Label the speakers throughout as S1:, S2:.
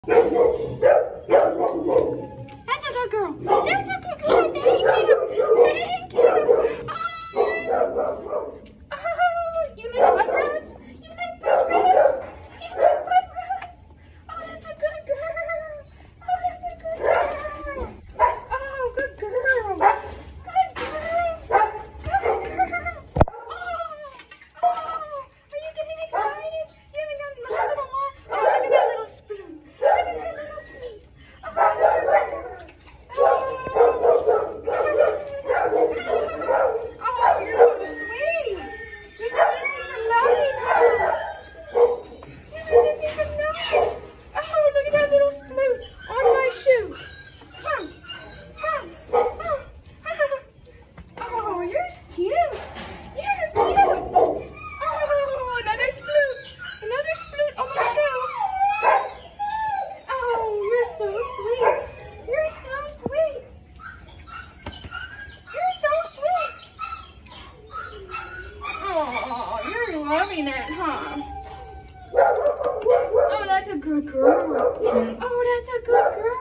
S1: That's a good girl. That's a good girl. Thank you. Thank you. Oh, you like butt rubs? You like butt rubs? You like butt rubs? Oh, that's a good girl. Oh, that's a good girl. Oh, good girl. Good girl. Good girl. Oh, are you getting excited? You haven't done a little one? Oh, look at that little spoon. Look at that little spoon. Oh, that's a good girl. Oh, you're so sweet. You've been missing some nutting, huh? You've been missing some nutting. Oh, look at that little spoon on my shoe. Oh, you're cute. You're cute. Oh, another sploot. Another sploot on my shoe. Oh, you're so sweet. You're so sweet. You're so sweet. Oh, you're loving it, huh? Oh, that's a good girl. Oh, that's a good girl.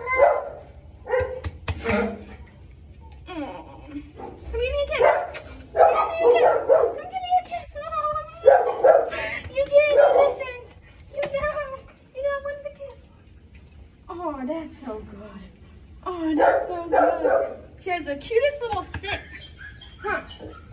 S1: Oh. Come give me a kiss. Come give me a kiss. Come give me a kiss. Oh. You did. You listened. You wanted the kiss. Oh, that's so good. Oh, that's so good. Here's the cutest little sit. Huh.